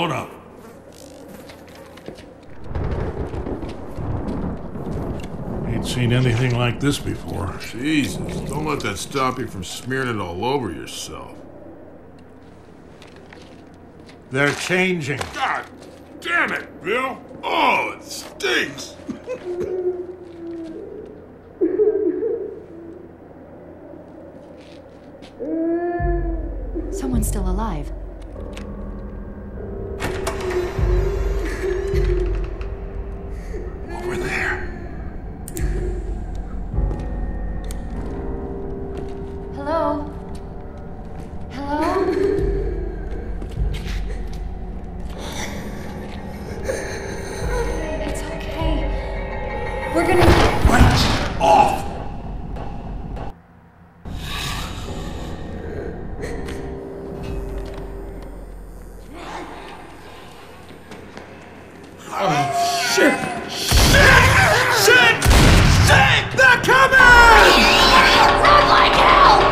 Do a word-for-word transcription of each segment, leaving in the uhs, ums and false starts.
Load up. Ain't seen anything like this before. Jesus, don't let that stop you from smearing it all over yourself. They're changing. God damn it, Bill! Oh, it stinks! Someone's still alive. Over there. Hello? Hello? It's okay. We're gonna... Lights off! Oh, shit! Shit! Shit! Shit! They're coming! Run like hell!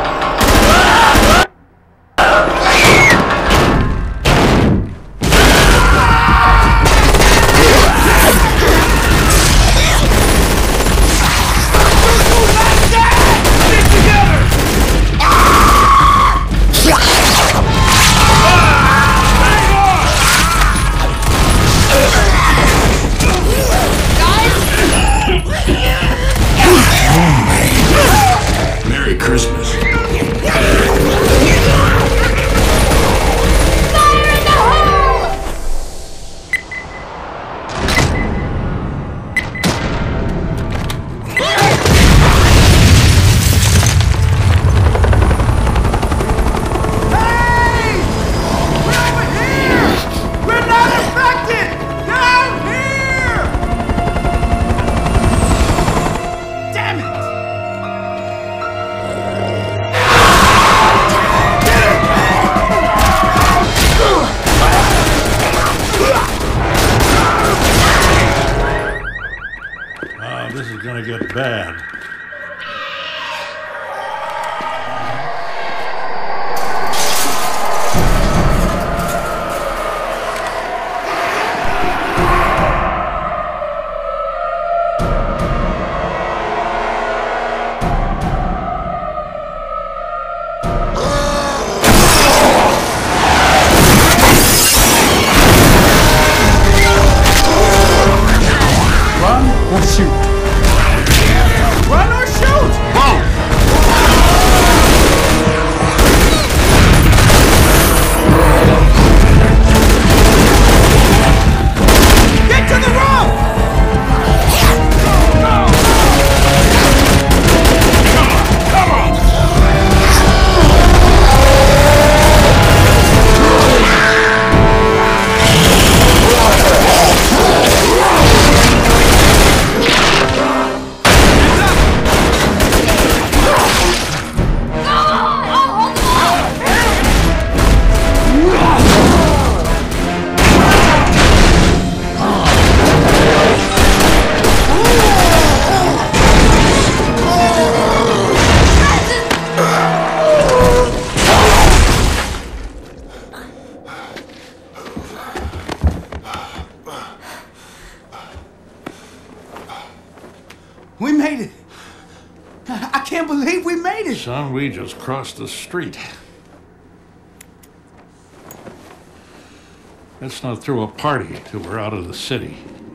Merry Christmas. Ah, this is gonna get bad. Run or shoot? Run or shoot! Get to the roof! Come on! We made it! I can't believe we made it! Son, we just crossed the street. Let's not throw a party till we're out of the city.